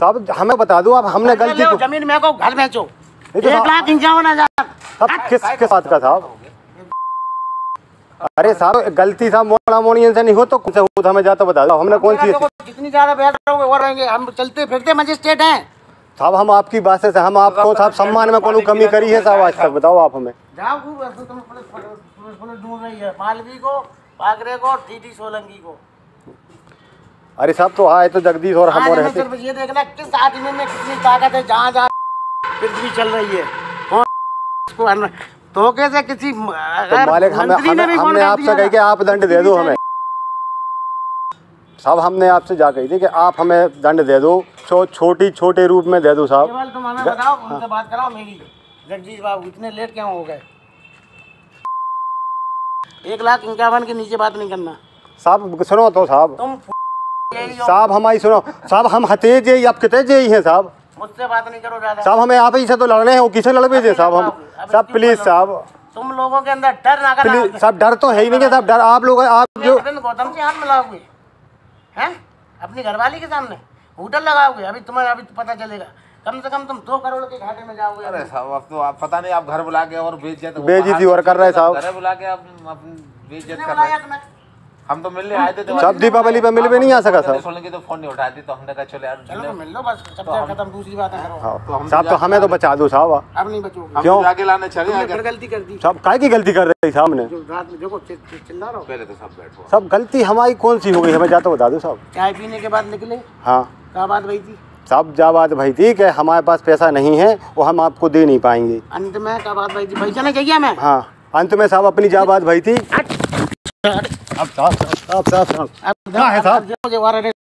साहब हमें बता दो आप, हमने गलती को जमीन में को घर बेचो 1,51,000 किसके साथ का साहब? अरे साहब गलती साहब मोड़ा मोड़ियन से नहीं हो तो कुछ हो तो हमें जाता बता दो, हमने कौन सी जितनी ज्यादा बैठ रहोगे और रहेंगे, हम चलते फिरते मजिस्ट्रेट हैं साहब। हम आपकी बात से हम आपको साहब सम्मान में कोई कमी करी है साहब आज तक? बताओ आप हमें। जाओ पुलिस ढूंढ रही है मालवी को, पागरे को, टीटी सोलंकी को। अरे साहब तो आए तो जगदीश और हम और सिर्फ ये देखना किस आदमी में कितनी ताकत है, जहाँ जहाँ पृथ्वी चल रही है कौन इसको धोखे से किसी तो मालिक हमने आपसे कही कि आप दंड दे दो हमें साहब। हमने आपसे जा कही थी कि आप हमें दंड दे दो, छोटे रूप में दे दो साहब। केवल तुम हमें बताओ, उनसे बात कराओ मेरी। जगदीश बाबू इतने लेट क्यों हो गए? 1,51,000 के नीचे बात नहीं करना साहब। सुनो तो साहब, तुम साहब हमारी सुनो साहब, हम हतेज है आप कितने जे हैं साहब? मुझसे बात नहीं करो ज्यादा साहब। हमें आप ही से तो लड़ने हैं, वो किसे लड़ भेजे साहब? हम साहब प्लीज साहब, तुम लोगों के अंदर डर ना प्लीज साहब। डर तो है ही नहीं साहब, डर आप लोग आप जो गौतम से हाथ मिलाओगे हैं अपनी घरवाली के सामने, होटल लगाओगे, अभी तुम्हें अभी पता चलेगा। कम से कम तुम 2 करोड़ के घाटे में जाओगे। अरे साहब अब तो आप पता नहीं, आप घर बुला के और बेइज्जती और कर रहे हैं साहब। घर बुला के आप बेइज्जत कर रहे हैं। हम तो मिलने आए थे तो सब दीपावली पे मिल भी नहीं आ सका साहब। सोलंकी तो फोन नहीं उठाई थी, तो हमने कहा चलो यार चलो मिल लो बस, सब खत्म, दूसरी बात करो साहब। तो हमें तो बचा दो साहब। अब नहीं बचोगे, क्यों? आगे लाने चले फिर गलती कर दी साहब। काय की गलती कर रहे साहब ने? रात में देखो चिल्ला रहा हो। पहले तो सब बैठो। सब गलती हमारी कौन सी हो गई हमें जाता बता दो साहब। चाय पीने के बाद निकले, हाँ क्या बात भाई थी साहब? जा बात भाई थी कि हमारे पास पैसा नहीं है, वो हम आपको दे नहीं पाएंगे। अंत में क्या बात भाई थी? पैसा नहीं चाहिए हमें। हाँ अंत में साहब अपनी जा बात भाई थी। अब साहब क्या है साहब?